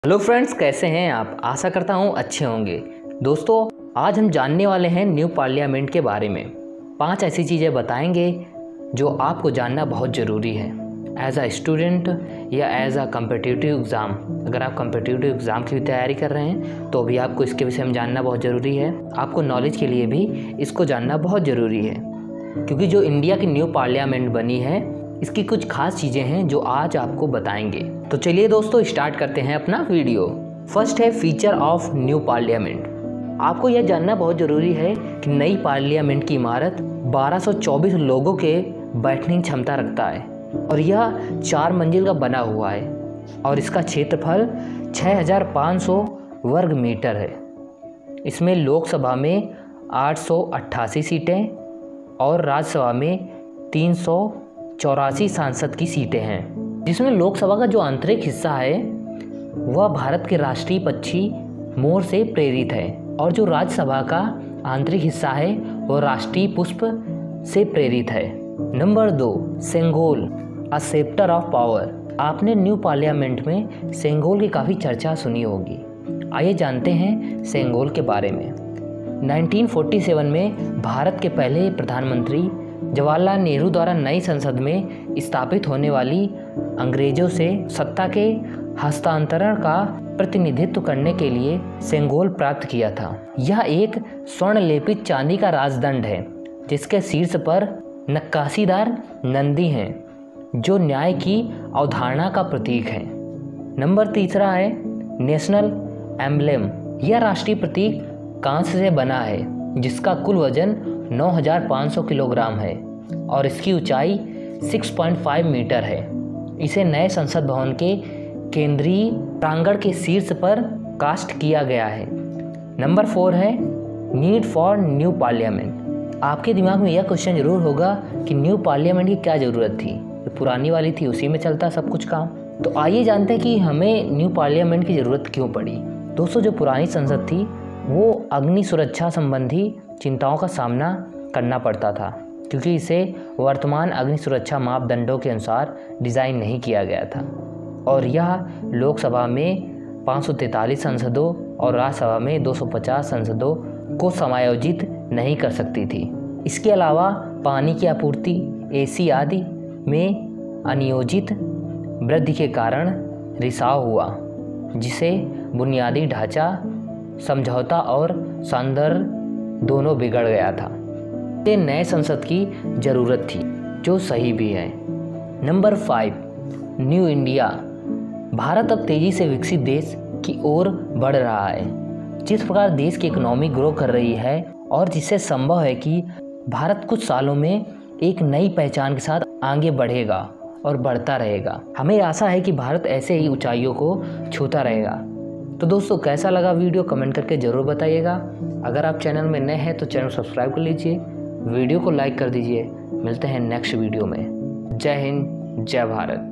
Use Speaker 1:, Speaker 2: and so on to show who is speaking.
Speaker 1: Hello friends, कैसे हैं आप। आशा करता हूँ अच्छे होंगे। दोस्तों, आज हम जानने वाले हैं न्यू पार्लियामेंट के बारे में। 5 ऐसी चीज़ें बताएंगे जो आपको जानना बहुत ज़रूरी है एज अ स्टूडेंट या एज अ कम्पिटिटिव एग्ज़ाम। अगर आप कम्पिटिटिव एग्ज़ाम की तैयारी कर रहे हैं तो भी आपको इसके विषय में जानना बहुत ज़रूरी है। आपको नॉलेज के लिए भी इसको जानना बहुत ज़रूरी है, क्योंकि जो इंडिया की न्यू पार्लियामेंट बनी है इसकी कुछ खास चीज़ें हैं जो आज आपको बताएंगे। तो चलिए दोस्तों, स्टार्ट करते हैं अपना वीडियो। फर्स्ट है फीचर ऑफ न्यू पार्लियामेंट। आपको यह जानना बहुत ज़रूरी है कि नई पार्लियामेंट की इमारत 1224 लोगों के बैठने की क्षमता रखता है और यह 4 मंजिल का बना हुआ है और इसका क्षेत्रफल 6500 वर्ग मीटर है। इसमें लोकसभा में 888 सीटें और राज्यसभा में 384 सांसद की सीटें हैं, जिसमें लोकसभा का जो आंतरिक हिस्सा है वह भारत के राष्ट्रीय पक्षी मोर से प्रेरित है और जो राज्यसभा का आंतरिक हिस्सा है वह राष्ट्रीय पुष्प से प्रेरित है। Number 2, Sengol, a sceptre of power. आपने न्यू पार्लियामेंट में सेंगोल की काफ़ी चर्चा सुनी होगी। आइए जानते हैं सेंगोल के बारे में। 1947 में भारत के पहले प्रधानमंत्री जवाहरलाल नेहरू द्वारा नई संसद में स्थापित होने वाली अंग्रेजों से सत्ता के हस्तांतरण का प्रतिनिधित्व करने के लिए सेंगोल प्राप्त किया था। यह एक स्वर्ण लेपित चांदी का राजदंड है जिसके शीर्ष पर नक्काशीदार नंदी हैं जो न्याय की अवधारणा का प्रतीक है। नंबर 3 है नेशनल एम्बलेम। यह राष्ट्रीय प्रतीक कांस्य से बना है जिसका कुल वजन 9500 किलोग्राम है और इसकी ऊंचाई 6.5 मीटर है। इसे नए संसद भवन के केंद्रीय प्रांगण के शीर्ष पर कास्ट किया गया है। नंबर 4 है नीड फॉर न्यू पार्लियामेंट। आपके दिमाग में यह क्वेश्चन जरूर होगा कि न्यू पार्लियामेंट की क्या ज़रूरत थी, जो पुरानी वाली थी उसी में चलता सब कुछ काम। तो आइए जानते हैं कि हमें न्यू पार्लियामेंट की ज़रूरत क्यों पड़ी। दोस्तों, जो पुरानी संसद थी वो अग्नि सुरक्षा संबंधी चिंताओं का सामना करना पड़ता था, क्योंकि इसे वर्तमान अग्नि सुरक्षा मापदंडों के अनुसार डिज़ाइन नहीं किया गया था और यह लोकसभा में 543 सांसदों और राज्यसभा में 250 सांसदों को समायोजित नहीं कर सकती थी। इसके अलावा पानी की आपूर्ति, एसी आदि में अनियोजित वृद्धि के कारण रिसाव हुआ, जिसे बुनियादी ढांचा, समझौता और सौंदर्य दोनों बिगड़ गया था। ये नए संसद की ज़रूरत थी जो सही भी है। Number 5, new India. भारत अब तेज़ी से विकसित देश की ओर बढ़ रहा है। जिस प्रकार देश की इकोनॉमी ग्रो कर रही है और जिससे संभव है कि भारत कुछ सालों में एक नई पहचान के साथ आगे बढ़ेगा और बढ़ता रहेगा। हमें आशा है कि भारत ऐसे ही ऊंचाइयों को छूता रहेगा। तो दोस्तों, कैसा लगा वीडियो कमेंट करके ज़रूर बताइएगा। अगर आप चैनल में नए हैं तो चैनल सब्सक्राइब कर लीजिए, वीडियो को लाइक कर दीजिए। मिलते हैं नेक्स्ट वीडियो में। जय हिंद, जय भारत।